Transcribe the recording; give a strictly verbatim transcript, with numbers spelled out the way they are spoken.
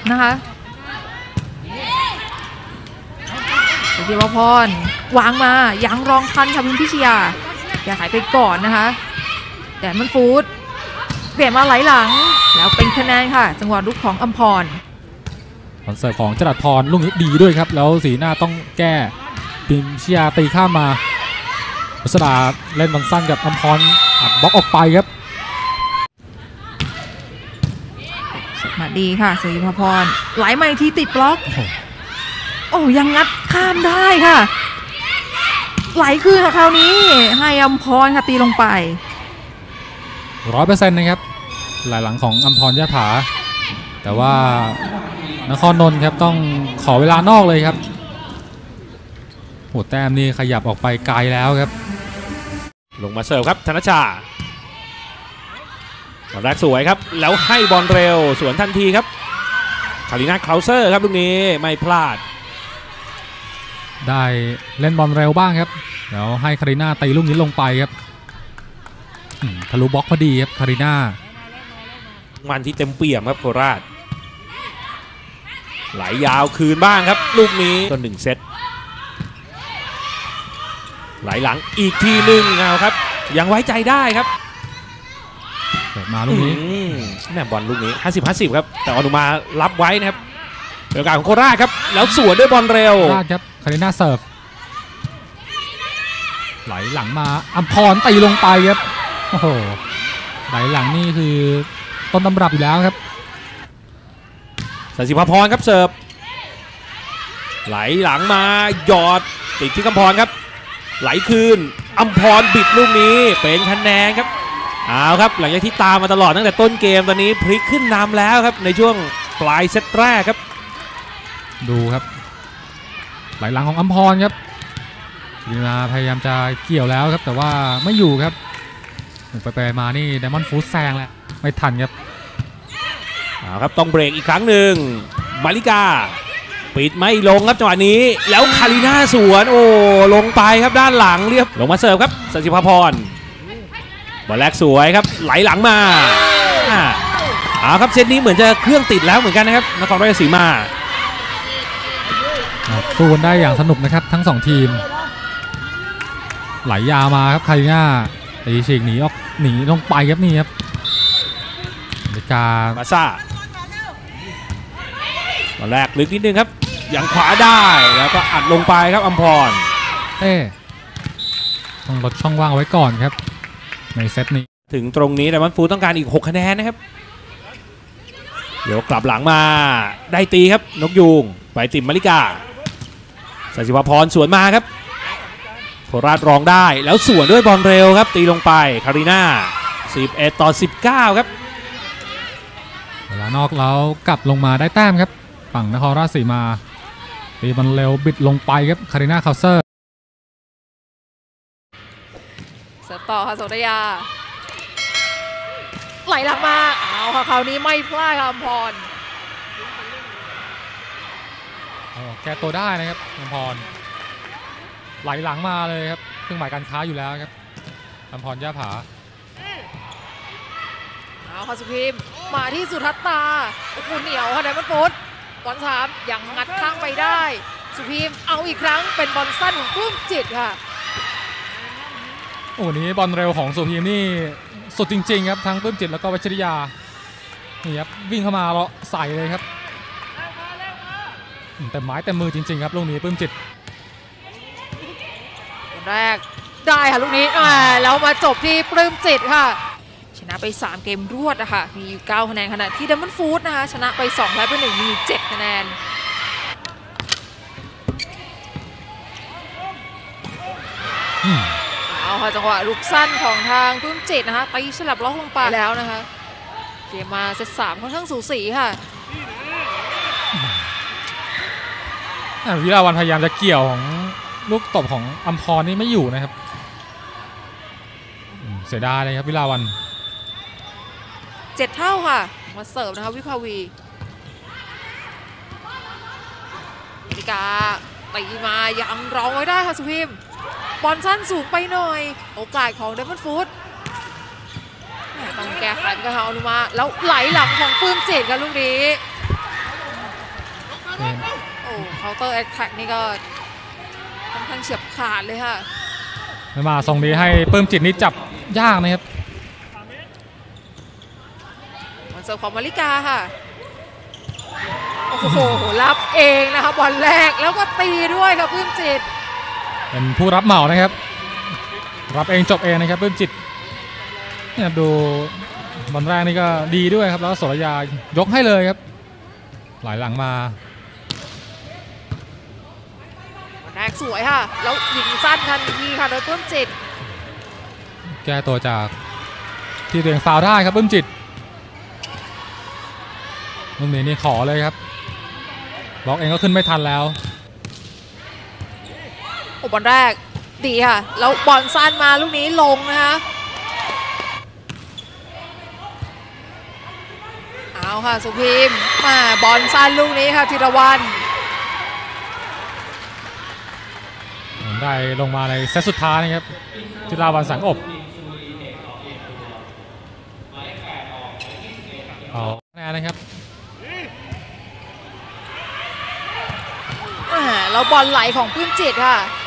นะคะสุธิวพรวางมายังรองทันค่ะพิมพิชยาแก้ไขไปก่อนนะคะแดนมันฟูดเปลี่ยนมาไหลหลังแล้วเป็นคะแนนค่ะจังหวะลุกของอัมพรคอนเสิร์ตของจรัสพรลูกนี้ดีด้วยครับแล้วสีหน้าต้องแก้พิมพิชยาตีข้ามมาพุษดาเล่นบอลสั้นกับอัมพรบล็อกออกไปครับมาดีค่ะสุธิพรไหลมาอีกทีติดบล็อกโอ้ยังงัดข้ามได้ค่ะไหลคืนค่ะคราวนี้ให้อัมพรค่ะตีลงไปร้อยเปอร์เซ็นต์นะครับไหลหลังของอัมพรยะผาแต่ว่านครนนท์ครับต้องขอเวลานอกเลยครับโหแต้มนี่ขยับออกไปไกลแล้วครับลงมาเสิร์ฟครับธนชาบอลแรกสวยครับแล้วให้บอลเร็วสวนทันทีครับคาริน่าคลาวเซอร์ครับลูกนี้ไม่พลาดได้เล่นบอลเร็วบ้างครับแล้วให้คาริน่าตีลูกนี้ลงไปครับทะลุบล็อกพอดีครับคาริน่ามันที่เต็มเปี่ยมครับโคราชไหลยาวคืนบ้างครับลูกนี้ตัวหนึ่งเซตไหลหลังอีกทีหนึ่งเอาครับยังไว้ใจได้ครับเปิดมาลูกนี้แม่บอลลูกนี้ห้าสิบ ห้าสิบครับแต่อนุมารับไว้นะครับเป็นโอกาสของโคราชครับแล้วสวนด้วยบอลเร็วโคราชครับคาริน่าเสิร์ฟไหลหลังมาอัมพรตีลงไปครับโอ้โหไหลหลังนี่คือต้นตำรับอยู่แล้วครับสันติภพรครับเสิร์ฟไหลหลังมาหยอดติดที่กำพรครับไหลคืนอัมพรบิดลูกนี้เป็นคะแนนครับเอาครับหลังจากที่ตามมาตลอดตั้งแต่ต้นเกมตอนนี้พลิกขึ้นนำแล้วครับในช่วงปลายเซตแรกครับดูครับไหลหลังของอัมพรครับลีนาพยายามจะเกี่ยวแล้วครับแต่ว่าไม่อยู่ครับไปไปมานี่ไดมอนด์ฟูดแซงแล้วไม่ทันครับเอาครับต้องเบรกอีกครั้งหนึ่งมาริกาปิดไม่ลงครับจังหวะนี้แล้วคาริน่าสวนโอ้ลงไปครับด้านหลังเรียบลงมาเสิร์ฟครับสันติภพรบอลแรกสวยครับไหลหลังมาเอาครับเซตนี้เหมือนจะเครื่องติดแล้วเหมือนกันนะครับนครราชสีมาสู้กันได้อย่างสนุกนะครับทั้งสองทีมไหลยาวมาครับคาริน่าตีฉีกหนีออกหนีลงไปครับนี่ครับในการมาซ่าบอลแรกลึกนิดนึงครับอย่างขวาได้แล้วก็อัดลงไปครับอัมพรเอ๊ต้องลดช่องว่างไว้ก่อนครับในเซตนี้ถึงตรงนี้แต่มันฟูต้องการอีกหกคะแนนนะครับเดี๋ยวกลับหลังมาได้ตีครับนกยูงไปติ่มมาริกาสันติภพรสวนมาครับโคราชรองได้แล้วสวนด้วยบอลเร็วครับตีลงไปคาริน่าสิบเอ็ดต่อสิบเก้าครับเวลานอกแล้วกลับลงมาได้แต้มครับฝั่งนครราชสีมาตีบอลเร็วบิดลงไปครับคาริน่าคาวเซอร์เสิร์ฟต่อค่ะโสดยาไหลหลังมาเอาค่ะคราวนี้ไม่พลาดค่ะอัมพรแก้ตัวได้นะครับอัมพรไหลหลังมาเลยครับเครื่องหมายการค้าอยู่แล้วครับอัมพรย่าผาเอาค่ะสุพิมมาที่สุทัศตาโอ้โหเหนียวค่ะไดมอนด์ฟูดบอลสามยังงัดข้างไปได้สุพิมเอาอีกครั้งเป็นบอลสั้นของปลื้มจิตค่ะโอ้นี้บอลเร็วของสุพิมนี่สุดจริงๆครับทั้งปลื้มจิตแล้วก็วัชริยานี่ครับวิ่งเข้ามาเลาะใส่เลยครับแต่ไม้แต่มือจริงๆครับลูกนี้ปลื้มจิตแรกได้ค่ะลูกนี้แล้วมาจบที่ปลื้มจิตค่ะชนะไปสามเกมรวดนะคะมีอยู่เก้าคะแนนขณะที่ไดมอนด์ฟูดนะคะชนะไปสองแพ้ไปหนึ่งมีเจ็ดคะแนนเอาค่ะจังหวะลูกสั้นของทางปลื้มจิตนะคะตีสลับล็อกลงไปแล้วนะคะเกมมาเซตสามค่อนข้างสูสีค่ะวิลาวันพยายามจะเกี่ยวของลูกตบของอัมพรนี่ไม่อยู่นะครับเสียดายเลยครับวิลาวันเจ็ดเท่าค่ะมาเสิร์ฟนะคะวิภาวีนาฬิกาตีมายังรองไว้ได้ค่ะสุพิมบอลสั้นสูงไปหน่อยโอกาสของไดมอนด์ฟูดต้องแก้ไขกันค่ะอนุมาแล้วไหลหลังของปลื้มจิตกันลูกนี้เตอร์แอคแท็กนี่ก็ค่อนข้างเฉียบขาดเลยค่ะไม่มาทรงดีให้ปลื้มจิตนี่จับยากนะครับบอลเสิร์ฟของมาริกาค่ะโอ้โหรับเองนะคะบอลแรกแล้วก็ตีด้วยค่ะปลื้มจิตเป็นผู้รับเหมานะครับรับเองจบเองนะครับปลื้มจิตเนี่ยดูบอลแรกนี่ก็ดีด้วยครับแล้วโสรยายกให้เลยครับไหลหลังมาบอลแรกสวยค่ะแล้วยิงสั้นทันทีค่ะโดยปลื้มจิตแก้ตัวจากที่ตัวเองฟาวล์ได้ครับปลื้มจิตลูกนี้นี่ขอเลยครับบล็อกเองก็ขึ้นไม่ทันแล้วโอ้บอลแรกดีค่ะแล้วบอลสั้นมาลูกนี้ลงนะคะเอาค่ะสุพิมมาบอลสั้นลูกนี้ค่ะธีรวรรณได้ลงมาในเซตสุดท้ายนะครับธีรวรรณสังอบเอาคะแนนนะครับแล้วบอลไหลของปลื้มจิตค่ะ